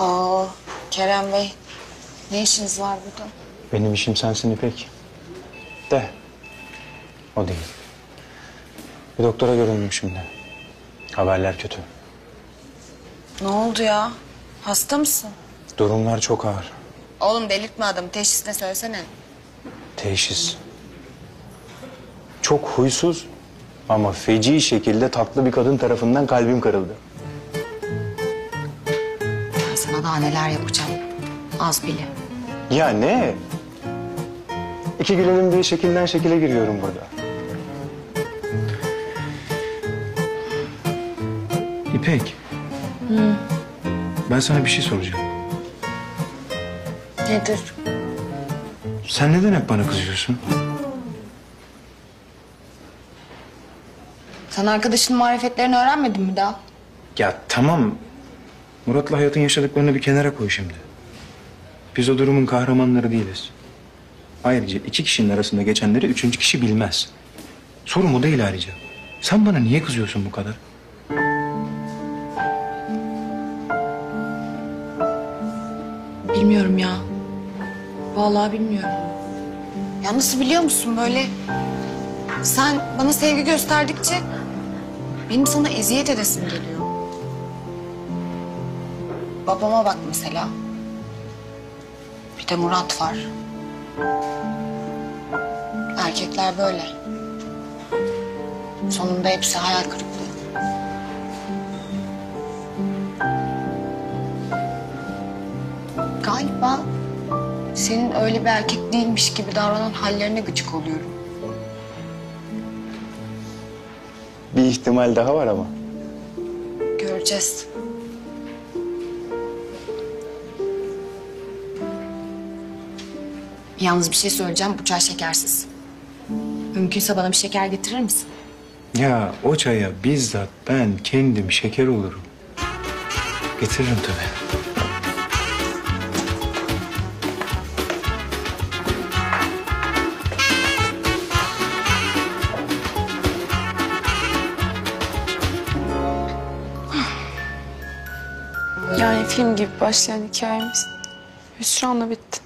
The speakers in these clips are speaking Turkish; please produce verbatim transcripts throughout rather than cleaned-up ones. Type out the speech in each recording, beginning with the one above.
Aa, Kerem Bey, ne işiniz var burada? Benim işim sensin İpek. De, o değil. Bir doktora göründüm şimdi. Haberler kötü. Ne oldu ya? Hasta mısın? Durumlar çok ağır. Oğlum delirtme adamı, teşhis ne söylesene. Teşhis. Çok huysuz ama feci şekilde tatlı bir kadın tarafından kalbim kırıldı. Ben sana daha neler yapacağım, az bile. Ya ne? İki gülelim diye şekilden şekile giriyorum burada. İpek. Hı. Ben sana bir şey soracağım. Nedir? Sen neden hep bana kızıyorsun? Sen arkadaşının marifetlerini öğrenmedin mi daha? Ya tamam. Murat'la hayatın yaşadıklarını bir kenara koy şimdi. Biz o durumun kahramanları değiliz. Ayrıca iki kişinin arasında geçenleri üçüncü kişi bilmez. Sorun o değil ayrıca. Sen bana niye kızıyorsun bu kadar? Bilmiyorum ya. Vallahi bilmiyorum. Ya nasıl biliyor musun böyle? Sen bana sevgi gösterdikçe benim sana eziyet edesim geliyor. Babama bak mesela. Bir de Murat var. Erkekler böyle. Sonunda hepsi hayal kırıklığı. Galiba senin öyle bir erkek değilmiş gibi davranan hallerine gıcık oluyorum. Bir ihtimal daha var ama. Göreceğiz. Yalnız bir şey söyleyeceğim, bu çay şekersiz. Mümkünse bana bir şeker getirir misin? Ya o çaya bizzat ben kendim şeker olurum. Getiririm tabii. Yani film gibi başlayan hikayemiz hüsranla bitti.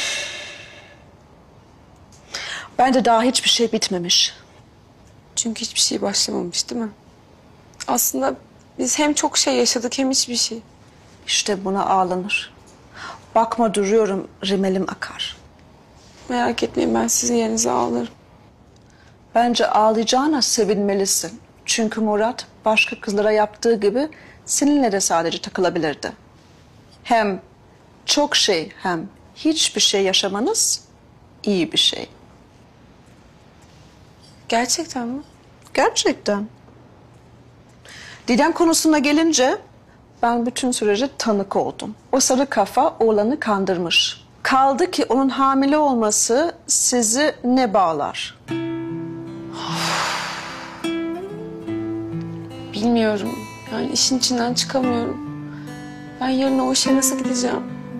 Bence daha hiçbir şey bitmemiş. Çünkü hiçbir şey başlamamış değil mi? Aslında biz hem çok şey yaşadık hem hiçbir şey. İşte buna ağlanır. Bakma duruyorum, rimelim akar. Merak etmeyin, ben sizin yerinize ağlarım. Bence ağlayacağına sevinmelisin. Çünkü Murat başka kızlara yaptığı gibi seninle de sadece takılabilirdi. Hem çok şey hem hiçbir şey yaşamanız iyi bir şey. Gerçekten mi? Gerçekten. Didem konusuna gelince ben bütün sürece tanık oldum. O sarı kafa oğlanı kandırmış. Kaldı ki onun hamile olması sizi ne bağlar? Bilmiyorum. Yani işin içinden çıkamıyorum. Ben yarın o işe nasıl gideceğim?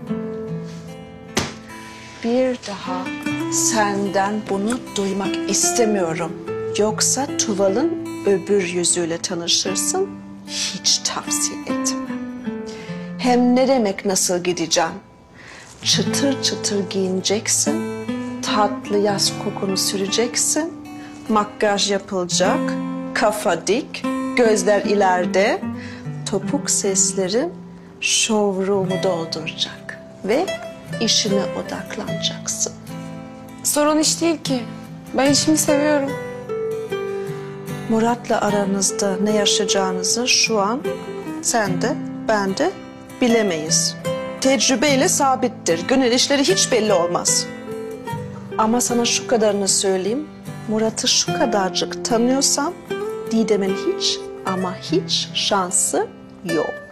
Bir daha senden bunu duymak istemiyorum. Yoksa Tuval'ın öbür yüzüyle tanışırsın. Hiç tavsiye etmem. Hem ne demek nasıl gideceğim? Çıtır çıtır giyineceksin. Tatlı yaz kokunu süreceksin. Makyaj yapılacak. Kafa dik. Gözler ileride. Topuk sesleri showroom'u dolduracak. Ve işine odaklanacaksın. Sorun iş değil ki. Ben işimi seviyorum. Murat'la aranızda ne yaşayacağınızı şu an sen de ben de bilemeyiz. Tecrübeyle sabittir. Gönül işleri hiç belli olmaz. Ama sana şu kadarını söyleyeyim. Murat'ı şu kadarcık tanıyorsan Didem'in hiç ama hiç şansı yok.